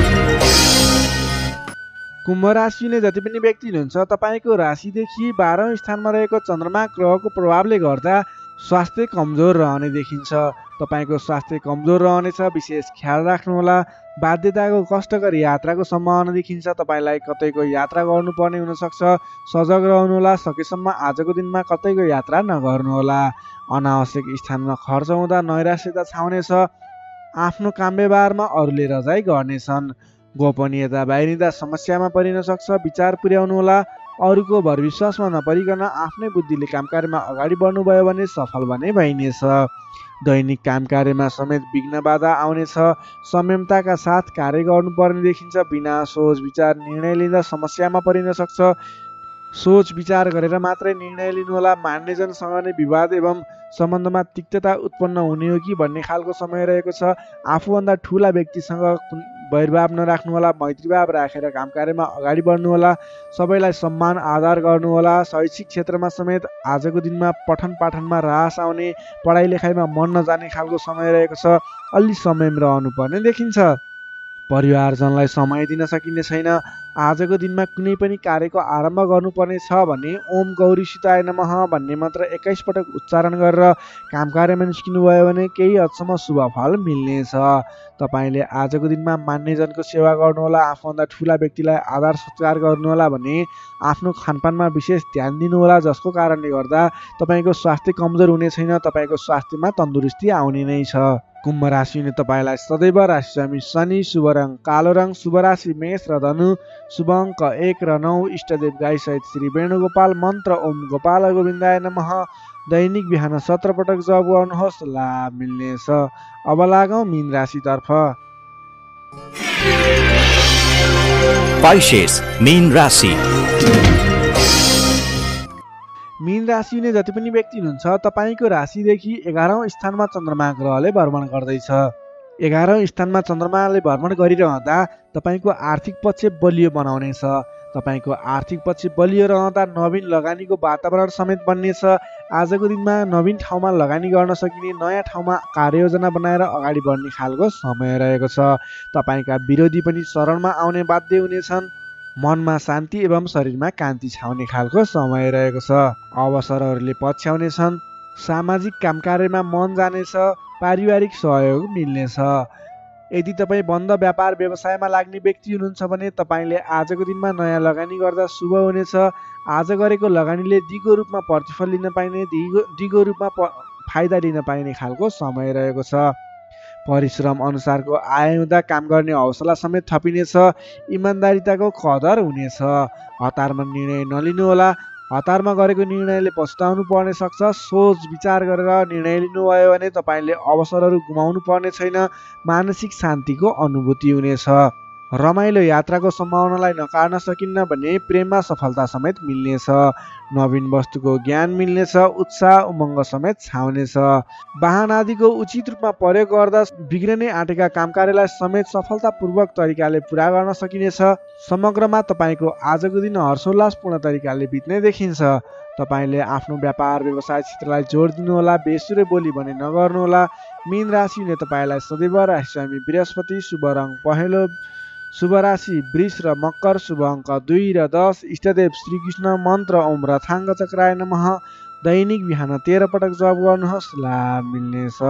कुम्भ राशि हुने जति पनि व्यक्ति हुनुहुन्छ तपाईँको राशिदेखि बाह्रौँ स्थानमा रहेको चन्द्रमा ग्रहको प्रभावले गर्दा स्वास्थ्य कमजोर रहने देखिन्छ। तपाईँको स्वास्थ्य कमजोर रहनेछ, विशेष ख्याल राख्नुहोला। बाध्यताको कष्टकर यात्राको सम्भावना देखिन्छ। तपाईँलाई कतैको यात्रा गर्नुपर्ने हुनसक्छ, सजग रहनुहोला। सकेसम्म आजको दिनमा कतैको यात्रा नगर्नुहोला। अनावश्यक स्थानमा खर्च हुँदा नैराश्यता छाउनेछ। आफ्नो काम व्यवहारमा अरूले रजाइ गर्नेछन्। गोपनीयता बाहिरिँदा समस्यामा परिन सक्छ, विचार पुर्याउनुहोला। अरूको भरविश्वासमा नपरिकन आफ्नै बुद्धिले काम कार्यमा अगाडि बढ्नुभयो भने सफल भने भइनेछ। दैनिक काम कार्यमा समेत विघ्न बाधा आउनेछ। संयमताका साथ कार्य गर्नुपर्ने देखिन्छ। बिना सोच विचार निर्णय लिँदा समस्यामा परिन सक्छ। सोच विचार गरेर मात्रै निर्णय लिनुहोला। मान्यजनसँग नै विवाद एवं सम्बन्धमा तिक्तता उत्पन्न हुने हो कि भन्ने खालको समय रहेको छ। आफूभन्दा ठुला व्यक्तिसँग वैरभाव नराख्नुहोला। मैत्रीभाव राखेर काम कार्यमा अगाडि बढ्नुहोला। सबैलाई सम्मान आदर गर्नुहोला। शैक्षिक क्षेत्रमा समेत आजको दिनमा पठन पाठनमा ह्रास आउने, पढाइ लेखाइमा मन नजाने खालको समय रहेको छ। अलि संयम रहनुपर्ने देखिन्छ। परिवारजनलाई समय दिन सकिने छैन। आजको दिनमा कुनै पनि कार्यको आरम्भ गर्नुपर्ने छ भने ओम गौरी सीताय नमः भन्ने मन्त्र एक्काइस पटक उच्चारण गरेर काम कार्यमा निस्किनु भयो भने केही हदसम्म शुभ फल मिल्नेछ। तपाईँले आजको दिनमा मान्यजनको सेवा गर्नुहोला। आफूभन्दा ठुला व्यक्तिलाई आदर सत्कार गर्नुहोला भने आफ्नो खानपानमा विशेष ध्यान दिनुहोला, जसको कारणले गर्दा तपाईँको स्वास्थ्य कमजोर हुने छैन। तपाईँको स्वास्थ्यमा तन्दुरुस्ती आउने नै छ। कुम्भ राशिले तपाईँलाई सदैव राशि स्वामी शनि, शुभ रङ कालो रङ, शुभ राशि मेष र धनु, शुभ अङ्क एक र नौ, इष्टदेव गाई सहित श्री वेणुगोपाल, मन्त्र ओम गोपाल गोविन्दाय नमः। दैनिक बिहान सत्र पटक जप गर्नुहोस्, लाभ मिल्नेछ। अब लागौँ मीन राशितर्फ। पाइसेस मीन राशि। मीन राशि हुने जति पनि व्यक्ति हुनुहुन्छ तपाईँको राशिदेखि एघारौँ स्थानमा चन्द्रमा ग्रहले भ्रमण गर्दैछ। एघारौँ स्थानमा चन्द्रमाले भ्रमण गरिरहँदा तपाईँको आर्थिक पक्ष बलियो बनाउनेछ। तपाईँको आर्थिक पक्ष बलियो रहँदा नवीन लगानीको वातावरण समेत बन्नेछ। आजको दिनमा नवीन ठाउँमा लगानी गर्न सकिने, नयाँ ठाउँमा कार्ययोजना बनाएर अगाडि बढ्ने खालको समय रहेको छ। तपाईँका विरोधी पनि शरणमा आउने बाध्य हुनेछन्। मनमा शान्ति एवं शरीरमा कान्ति छाउने खालको समय रहेको छ। अवसरहरूले पछ्याउनेछन्। सामाजिक काम कार्यमा मन जानेछ। पारिवारिक सहयोग मिल्नेछ। यदि तपाईँ बन्द व्यापार व्यवसायमा लाग्ने व्यक्ति हुनुहुन्छ भने तपाईँले आजको दिनमा नयाँ लगानी गर्दा शुभ हुनेछ। आज गरेको लगानीले दिगो रूपमा प्रतिफल लिन पाइने, दिगो दिगो रूपमा प फाइदा लिन पाइने खालको समय रहेको छ। परिश्रम अनुसारको आय हुँदा काम गर्ने हौसला समेत थपिनेछ। इमान्दारिताको कदर हुनेछ। हतारमा निर्णय नलिनुहोला। हतारमा गरेको निर्णयले पछुताउनु पर्ने सक्छ। सोच विचार गरेर निर्णय लिनुभयो भने तपाईँले अवसरहरू गुमाउनु पर्ने छैन। मानसिक शान्तिको अनुभूति हुनेछ। रमाइलो यात्राको सम्भावनालाई नकार्न सकिन्न भने प्रेममा सफलता समेत मिल्नेछ। नवीन वस्तुको ज्ञान मिल्नेछ। उत्साह उमङ्ग समेत छाउनेछ। वाहन आदिको उचित रूपमा प्रयोग गर्दा बिग्रने आँटेका काम कार्यलाई समेत सफलतापूर्वक तरिकाले पुरा गर्न सकिनेछ। समग्रमा तपाईँको आजको दिन हर्षोल्लासपूर्ण तरिकाले बित्ने देखिन्छ। तपाईँले आफ्नो व्यापार व्यवसाय क्षेत्रलाई जोड दिनुहोला। बेसुरे बोली भने नगर्नुहोला। मीन राशि हुने तपाईँलाई सदैव राशि स्वामी बृहस्पति, शुभ रङ पहेँलो, शुभ राशि वृष र मकर, शुभ अङ्क दुई र दस, इष्टदेव श्रीकृष्ण, मन्त्र ओम रथाङ्ग चक्राय नमः। दैनिक बिहान तेह्र पटक जप गर्नुहोस्, लाभ मिल्नेछ।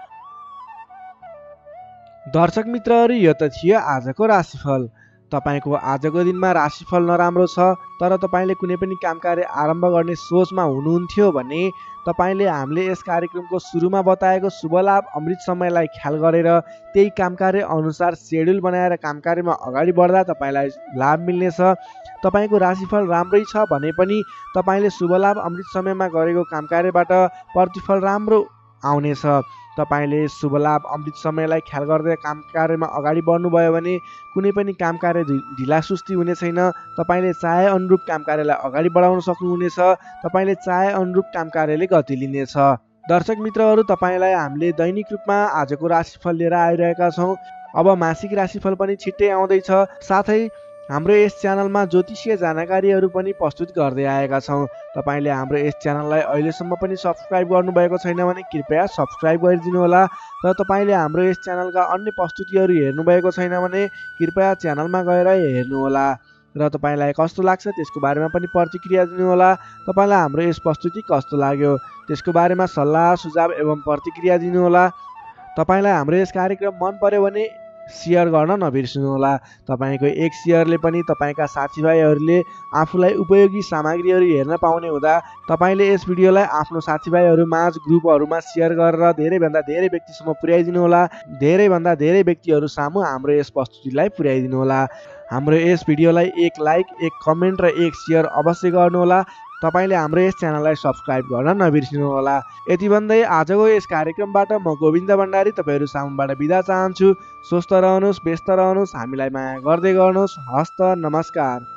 दर्शक मित्रहरू, यो त थियो आजको राशिफल। तपाईँको आजको दिनमा राशिफल नराम्रो छ, तर तपाईँले कुनै पनि काम कार्य आरम्भ गर्ने सोचमा हुनुहुन्थ्यो भने तपाईँले हामीले यस कार्यक्रमको सुरुमा बताएको शुभ लाभ अमृत समयलाई ख्याल गरेर त्यही काम कार्य अनुसार सेड्युल बनाएर काम कार्यमा अगाडि बढ्दा तपाईँलाई लाभ मिल्नेछ। तपाईँको राशिफल राम्रै छ भने पनि तपाईँले शुभ लाभ अमृत समयमा गरेको काम कार्यबाट प्रतिफल राम्रो आउनेछ। तपाईँले शुभ लाभ अमृत समयलाई ख्याल गर्दै काम कार्यमा अगाडि बढ्नुभयो भने कुनै पनि काम कार्य ढिला सुस्ती हुने छैन। तपाईँले चाहे अनुरूप काम कार्यलाई अगाडि बढाउन सक्नुहुनेछ। तपाईँले चाहे अनुरूप काम कार्यले गति लिनेछ। दर्शक मित्रहरू, तपाईँलाई हामीले दैनिक रूपमा आजको राशिफल लिएर आइरहेका छौँ। अब मासिक राशिफल पनि छिट्टै आउँदैछ। साथै हाम्रो यस च्यानलमा ज्योतिषीय जानकारीहरू पनि प्रस्तुत गर्दै आएका छौँ। तपाईँले हाम्रो यस च्यानललाई अहिलेसम्म पनि सब्सक्राइब गर्नुभएको छैन भने कृपया सब्सक्राइब गरिदिनु होला र तपाईँले हाम्रो यस च्यानलका अन्य प्रस्तुतिहरू हेर्नुभएको छैन भने कृपया च्यानलमा गएर हेर्नुहोला र तपाईँलाई कस्तो लाग्छ त्यसको बारेमा पनि प्रतिक्रिया दिनुहोला। तपाईँलाई हाम्रो यस प्रस्तुति कस्तो लाग्यो त्यसको बारेमा सल्लाह सुझाव एवं प्रतिक्रिया दिनुहोला। तपाईँलाई हाम्रो यस कार्यक्रम मन पर्यो भने सेयर गर्न नबिर्सनुहोला। तपाईँको एक सेयरले पनि तपाईँका साथीभाइहरूले आफूलाई उपयोगी सामग्रीहरू हेर्न पाउने हुँदा तपाईँले यस भिडियोलाई आफ्नो साथीभाइहरू माझ ग्रुपहरूमा सेयर गरेर धेरैभन्दा धेरै व्यक्तिसम्म पुर्याइदिनु होला। धेरैभन्दा धेरै व्यक्तिहरू सामु हाम्रो यस प्रस्तुतिलाई पुर्याइदिनु होला। हाम्रो यस भिडियोलाई एक लाइक एक कमेन्ट र एक सेयर अवश्य गर्नुहोला। तपाईँले हाम्रो यस च्यानललाई सब्सक्राइब गर्न नबिर्सिनुहोला। यति भन्दै आजको यस कार्यक्रमबाट म गोविन्द भण्डारी तपाईँहरू सामुबाट बिदा चाहन्छु। स्वस्थ रहनुहोस्, व्यस्त रहनुहोस्, हामीलाई माया गर्दै गर्नुहोस्। हस्त नमस्कार।